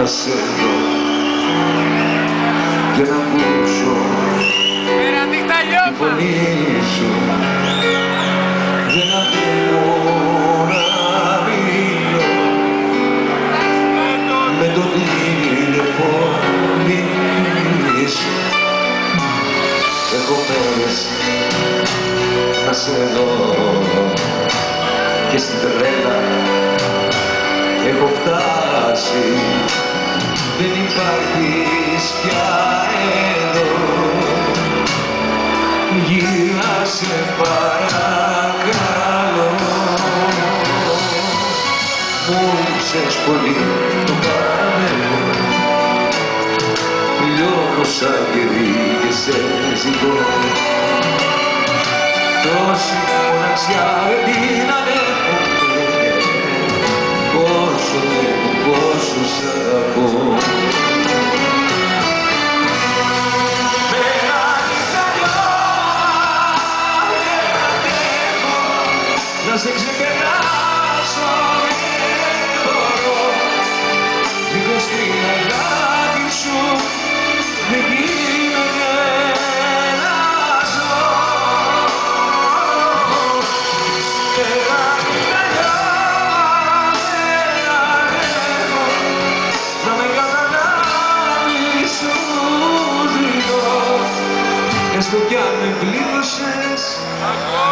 σε δω και να ακούσω τη φωνή σου. Δεν αντέχω να μιλώ με το τηλεφώνι σου. Έχω μέρες να σε δω και στην τρέλα έχω φτάσει. Δεν υπάρχεις πια εδώ. Γύρνα σε παρακαλώ. Μου λείψες πολύ το παραμενό. Λιώνω σαν κερί και σε ζητώ. Τόση μοναξιά δεν την ανέχω. Πόσο θέλω, πόσο σ' αγαπώ. Να σε ξεπεράσω δεν μπορώ. Δίχως την αγάπη σου δεν γίνεται να ζω. Πέρα την αγάπη δεν ανέχω. Να με καταλάβεις σου ζητώ. Έστω κι αν με πλήρωσες